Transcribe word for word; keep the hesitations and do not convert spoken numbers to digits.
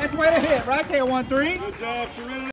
Nice way to hit right there, one three. Good job, Serenity.